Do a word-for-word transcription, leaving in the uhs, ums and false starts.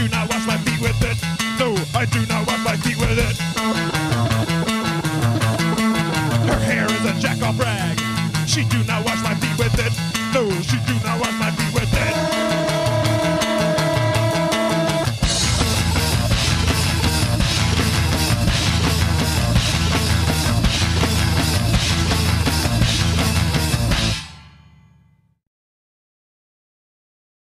do not wash my feet with it. No, I do not wash my feet with it. Her hair is a jack-off rag. She do not wash my feet with it. No, she do not wash